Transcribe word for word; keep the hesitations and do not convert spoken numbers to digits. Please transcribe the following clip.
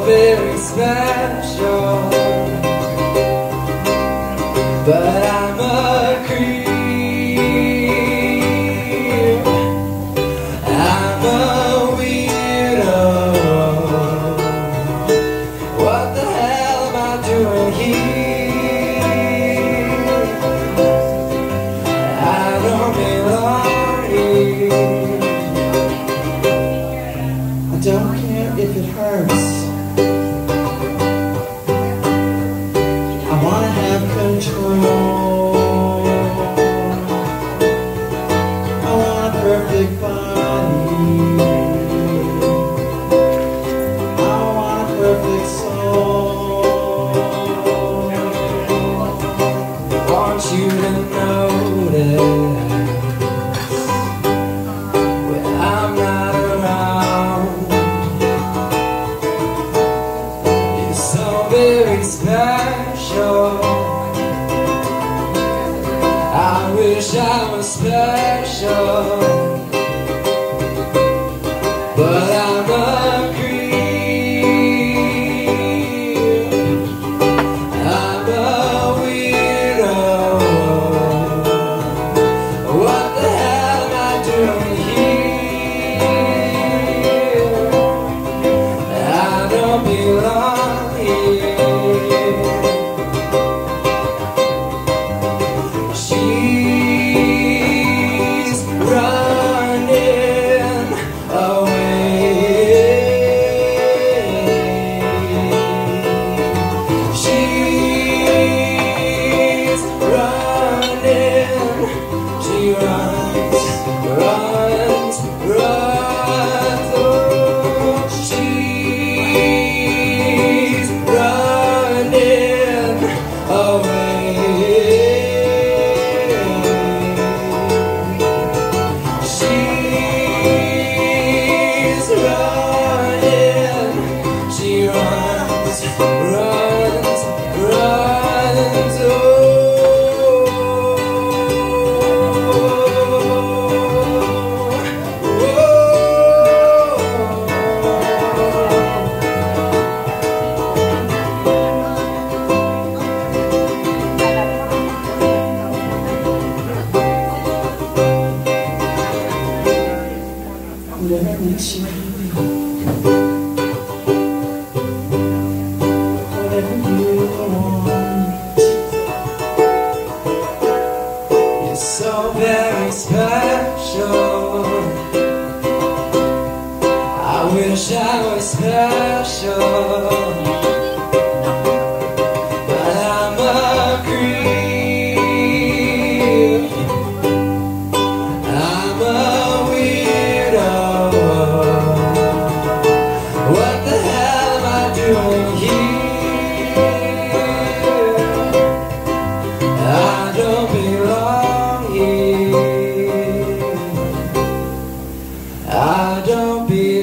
very special, but I'm a creep. I'm a weirdo. What the hell am I doing here? I don't belong here. I don't care if it hurts. I wanna have control. I want a perfect body. I want a perfect soul. I want you to notice when I'm not around. You're so very special. I wish I was special, but I'm a creep. I'm a weirdo. What the hell am I doing here? I don't belong here. She's running away. She's running. She runs, runs, runs. Oh, she's running away. She's running. She runs, runs, runs. Oh, whatever makes you happy, whatever you want. You're so very special. I wish I was special, but I'm a creep. I'm a weirdo. What the hell am I doing here? I don't belong here. I don't belong.